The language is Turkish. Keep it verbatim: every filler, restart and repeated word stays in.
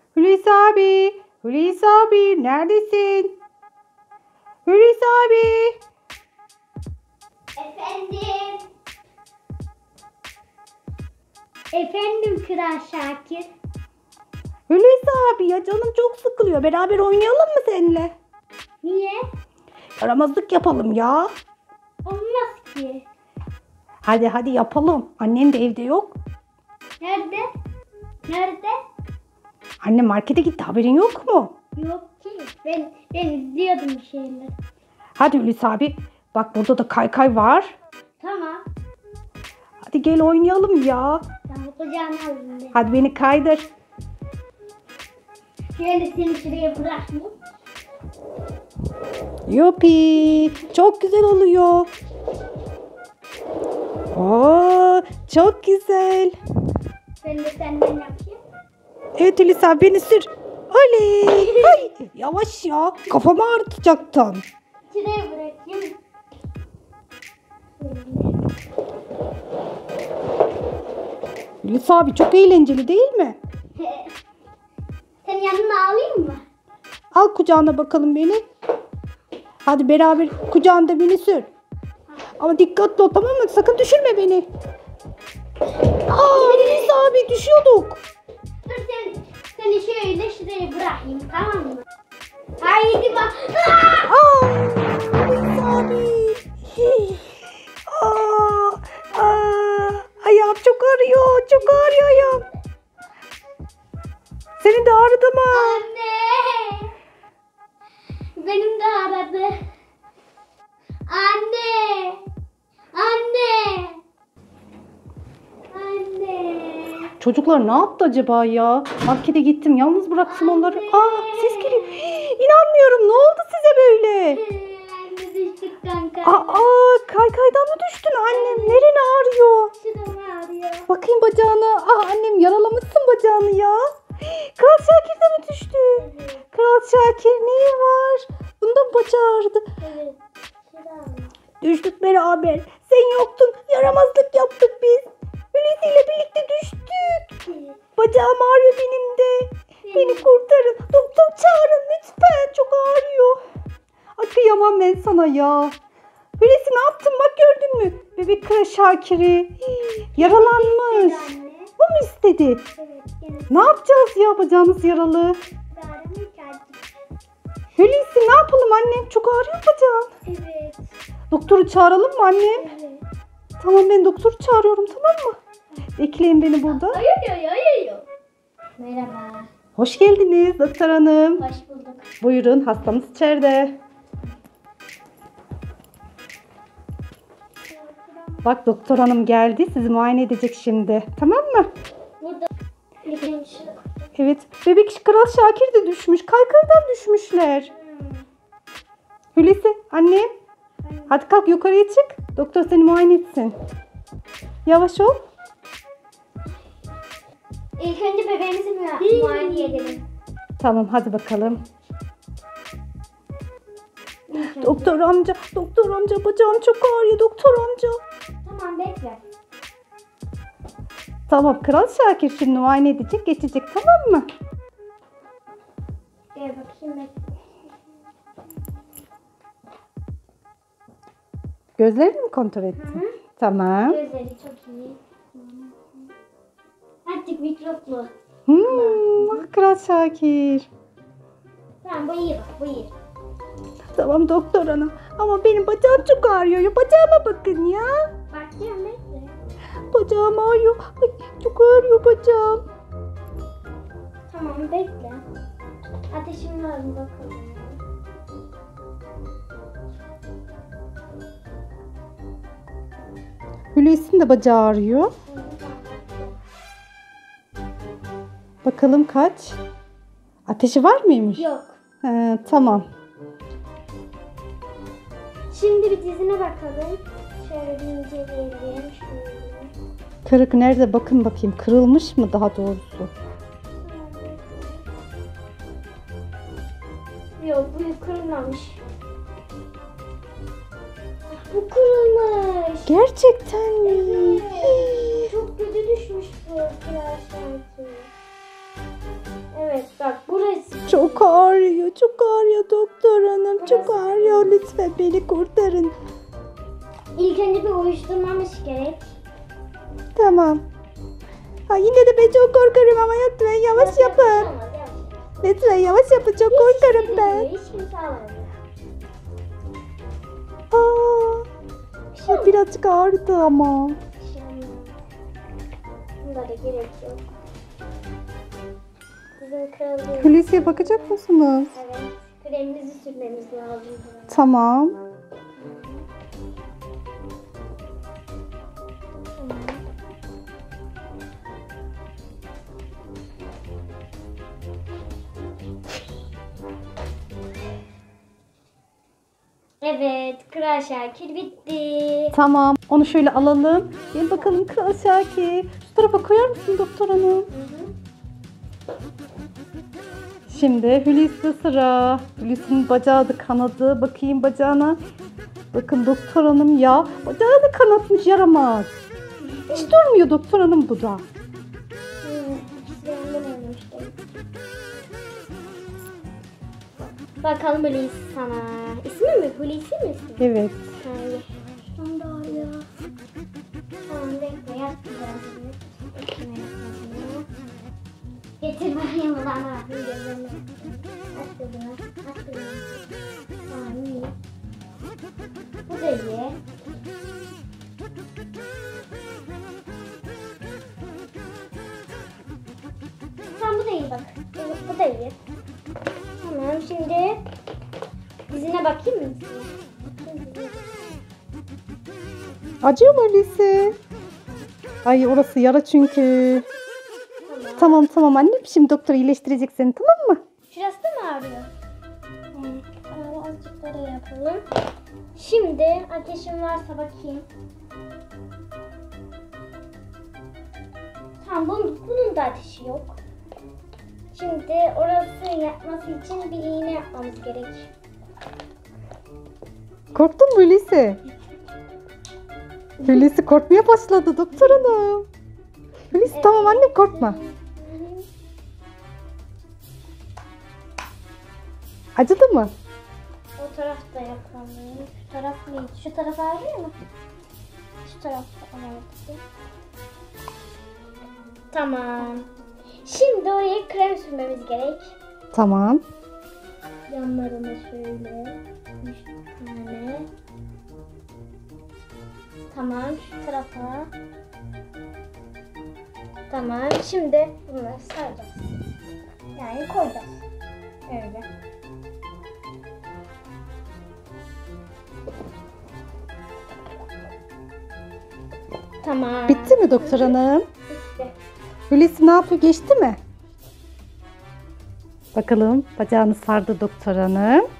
Hulusi abi. Hulusi abi neredesin? Hulusi abi. Efendim. Efendim Kral Şakir. Hulusi abi ya canım çok sıkılıyor. Beraber oynayalım mı seninle? Niye? Yaramazlık yapalım ya. Olmaz ki. Hadi hadi yapalım. Annen de evde yok. Nerede? Nerede? Anne markete gitti, haberin yok mu? Yok ki. Ben, ben izliyordum bir şeyler. Hadi Hulusi abi. Bak burada da kaykay var. Tamam. Hadi gel oynayalım ya. Tamam kucağına alayım ben. Hadi beni kaydır. Şöyle seni şuraya bırakayım. Yupi. Çok güzel oluyor. Oo, çok güzel. Ben de senden yapayım. Evet Hulusi abi beni sür. Oley. Ay, yavaş ya. Kafamı ağrıtacaktın. Şuraya bırakayım. Hulusi abi çok eğlenceli değil mi? Senin yanına alayım mı? Al kucağına bakalım beni. Hadi beraber kucağında beni sür. Ama dikkatli ol, tamam mı? Sakın düşürme beni. Aa Hulusi abi düşüyorduk. Dur sen, seni şöyle şuraya bırakayım tamam mı? Haydi bak. Aa! Aa Hulusi abi. Aa, aa, ayağım çok ağrıyor. Çok ağrıyor ayağım. Senin de ağrıdı mı? Anne. Benim de aradı. Anne. Anne. Anne. Çocuklar ne yaptı acaba ya? Markete gittim, yalnız bıraktım onları. Aa ses geliyor. Hii, İnanmıyorum. Ne oldu size böyle? Anne düştük kanka. Aa kaykaydan mı düştün annem? Neren ağrıyor? Şuram ağrıyor. Bakayım bacağına. Ah annem yaralamışsın bacağını ya. Hii, Kral Şakir de mi düştü? Evet. Kral Şakir neyi var? Bundan bacağı ağrıdı. Evet. Şuram. Düştük beraber. Sen yoktun. Yaramazlık yaptık biz. Hulusi ile birlikte düştük. Evet. Bacağım ağrıyor benim de. Beni kurtarın. Doktor çağırın lütfen. Çok ağrıyor. Ay kıyamam ben sana ya. Hulusi ne yaptın bak gördün mü? Bebek Kral Şakir'i. Hii, Yaralanmış. Anne. Bu mu istedi? Evet. Gene Ne yapacağız ya, bacağınız yaralı? çağırmış artık. Hulusi ne yapalım annem? Çok ağrıyor bacağın. Evet. Doktoru çağıralım mı annem? Evet. Tamam ben doktoru çağırıyorum, tamam mı? Bekleyin beni burada. Ayıyor ayıyor. Merhaba. Hoş geldiniz doktor hanım. Hoş bulduk. Buyurun, hastamız içeride. Bak doktor hanım geldi, sizi muayene edecek şimdi. Tamam mı? Burada ilginç. Evet, bebek Kral Şakir de düşmüş. Kaykaydan düşmüşler. Hulusi annem. Hadi kalk yukarıya çık. Doktor seni muayene etsin. Yavaş ol. İlk önce bebeğimizi mu- muayene edelim. Tamam hadi bakalım. İlk önce. Doktor amca, doktor amca bacağım çok ağrıyor doktor amca. Tamam bekle. Tamam Kral Şakir şimdi muayene edecek, geçecek, tamam mı? Gel bakayım bekle. Gözlerini mi kontrol ettin? Hı hı. Tamam. Gözleri çok iyi. Artık mikroplu. Hmm, ah Kral Şakir. Tamam bu iyi bak bu iyi. Tamam doktor ana. Ama benim bacağım çok ağrıyor. Ya, bacağıma bakın ya. Bakacağım bekle. Bacağım ağrıyor. Ay, çok ağrıyor bacağım. Tamam bekle. Ateşim var mı bakalım. Hulusi'nin de bacağı ağrıyor. Bakalım kaç? Ateşi var mıymış? Yok. He, tamam. Şimdi bir dizine bakalım. Şöyle bir inceleyelim. Şöyle. Kırık nerede? Bakın bakayım. Kırılmış mı daha doğrusu? Yok bu kırılmamış. Bu kırılmış. Gerçekten mi? Evet. Çok kötü düşmüş bu Kral Şakir. Evet Evet bak burası. Çok ağrıyor, çok ağrıyor doktor hanım. Çok ağrıyor. Lütfen beni kurtarın. İlk önce bir uyuşturmamız gerek. Tamam. Ha, yine de ben çok korkarım ama lütfen yavaş yapın. Olmaz, yavaş. Lütfen yavaş yapın. Çok korkarım ben. Hiç kimse ağlamıyor. Aa, Bir şey ha, birazcık ağrıdı ama. olmaz. Bunda da gerek yok. Bizim kralımız. Hulusi'ye bakacak mısınız? Evet. Kremimizi sürmemiz lazım. Tamam. Evet, Kral Şakir bitti. Tamam. Onu şöyle alalım. Gel bakalım Kral Şakir. Şu tarafa koyar mısın doktor hanım? Hı hı. Şimdi Hulusi sıra. Hulusi'nin bacağı da kanadı. Bakayım bacağına. Bakın doktor hanım ya. Bacağı da kanatmış, yaramaz. Hiç durmuyor doktor hanım bu da. Hı, ikisi de yandan olmuştu. Bakalım Hulusi sana. İsmi mi? Hulusi mi ismi? Evet. Hayır. Şundan da ağrıyor. Tamam bekle yat biraz. Üstüne yatmasını. Getir bakayım bana. Gözlerini. Aç gözünü. Aç gözünü. Tamam iyi. Bu da iyi. Tamam bu da iyi bak. Bu, bu da iyi. Tamam şimdi dizine bakayım mı? Acıyor mu Hulusi? Ay orası yara çünkü. Tamam. Tamam tamam annem, şimdi doktor iyileştirecek seni, tamam mı? Şurası da mı ağrıyor? Evet. Tamam azıcık böyle yapalım. Şimdi ateşim varsa bakayım. Tamam bunun, bunun da ateşi yok. Şimdi orası yapması için bir iğne yapmamız gerek. Korktun mu Hulusi? Hulusi korkmaya başladı doktor hanım. Hulusi Evet. tamam annem, korkma. Acıdı mı? O tarafta yapalım. Şu taraf neydi? Şu taraf ağrıyor mu? Şu tarafta ağrıyor. Tamam. Şimdi oraya krem sürmemiz gerek. Tamam. Yanlarına şöyle. Üç tane. Tamam şu tarafa. Tamam şimdi bunları saracağız. Yani koyacağız. Öyle. Tamam. Bitti mi doktor hanım? Bitti. Hulusi ne yapıyor? Geçti mi? Bakalım bacağını sardı doktor hanım.